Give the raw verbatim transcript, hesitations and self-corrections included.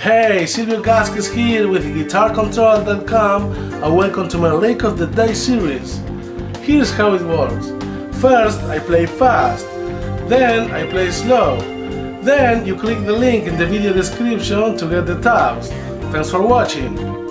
Hey, Silvio Gazquez here with guitar control dot com and welcome to my Lick of the Day series. Here's how it works. First I play fast, then I play slow, then you click the link in the video description to get the tabs. Thanks for watching!